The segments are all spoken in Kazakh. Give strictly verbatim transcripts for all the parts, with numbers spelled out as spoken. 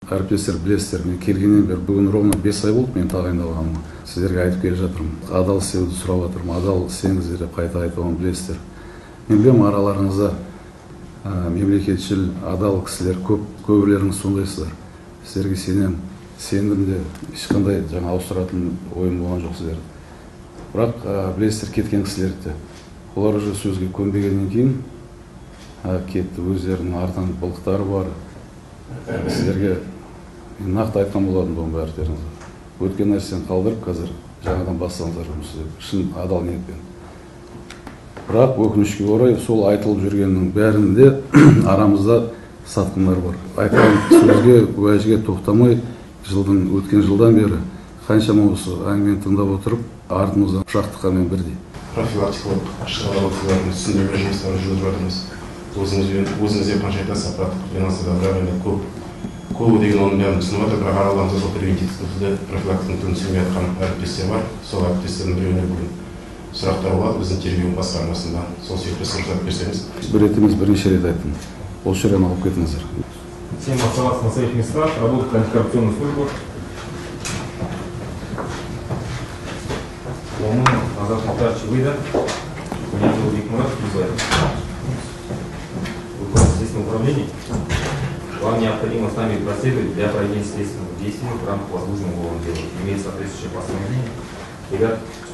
Әріптестер білесіздер, мен келгеннен бері бүгін ровно бес ай болды мен тағайындалғаныма. Сіздерге айтып келе жатырмын. Адал істеуді сұрап жатырмын. Адал істеңіздер деп қайта айтуын білесіздер. Мен білемін, араларыңызда мемлекетшіл, адал кісілер көп, көбілеріңіз сондайсыздар. Сіздерге сенем, сендім де ешқандай жаңа ауыстыратын ойым болған жоқ сіздерді. Бірақ білесіздер, кеткен кісілерді. Олар уже сөзге көнбегеннен кейін кетті, өздерінің артынан былықтары бар. Сіздерге нақты айтқан болатын бұның бәртеріңізді. Өткен нәрсені қалдырып, қазір жаңадан бастаңыздар жұмысты, шын адал ниетпен. Бірақ өкінішке орай сол айтылып жүргеннің бәрінде арамызда сатқындар бар. Айтқан сөзге, уәжге тоқтамай, жылдың өткен жылдан бері қаншама осы әңгімені тыңдап отырып, артымыздан пышақтыққанмен бірдей. Профилактикалық шығармашылықтардың түсіндірме жұмыстарын жүргізіп жатырмыз. Өзіңізде қанша айтасыз, аппараттық финансада бірақ енді көп көбі деген оның бәрін түсініп жатыр, бірақ араларыңызда сол превентивті профилактиканың түрін түсінбей жатқан әріптестер бар. Сол әріптестердің біреуіне бүгін сұрақтар болады біздің тергеу басқармасында. Сол себепті сұрақтар берсеңіз. Бір рет емес, бірнеше рет айттым. Осы жерден алып кетіңіздер. Всем оставаться на своих местах, работать в антикоррупционных службах. Омын Азат Мухтарович выйдет. Меня зовут Бекмурат Кирбаев. Выполнить следственное управление. Вам необходимо с нами проследовать для проведения следственных действий в рамках возложенного уголовного дела. Имеет соответствующее постановление. Ребят,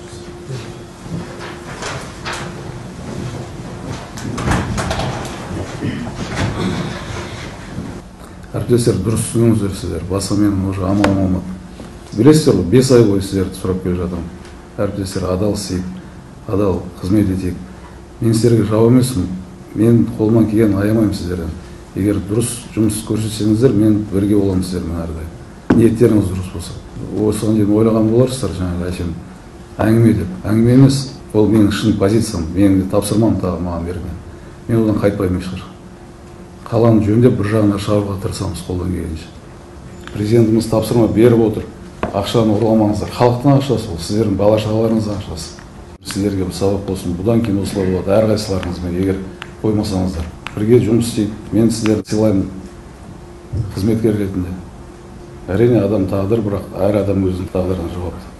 әріптестер, дұрыс түсініңіздер сіздер. Басы менің уже амалым алмады. Білесіздер, бес ай бойы сіздерді сұрап келе жатырмын. Әріптестер, адал істейік, адал қызмет етейік. Мен сіздерге жау емеспін. Мен қолымнан келгенін аямаймын сіздерден. Егер дұрыс жұмыс көрсетсеңіздер, мен бірге боламын сіздермен әрдайым. Ниеттеріңіз дұрыс болса. Осыған дейін ойлаған боларсыздар, жаңағы әшем әңгіме деп. Әңгіме емес, ол менің шын позициям, менің тапсырмам тағы маған берген. Мен одан қайтпаймын ешқашан. Қаланы жөндеп бір жағына шығаруға тырысамыз қолдан келгенше. Президентіміз тапсырма беріп отыр. Ақшаны ұрламаңыздар. Халықтың ақшасы ол, сіздердің бала-шағаларыңыздың ақшасы. Сіздерге сабақ болсын. Бұдан кейін осылай болады. Әрқайсыларыңызбен егер қоймасаңыздар. Бірге жұмыс істейік. Мен сіздерді сыйлаймын қызметкер ретінде. Әрине адам тағдыр, бірақ әр адам өзінің тағдырына жауапты.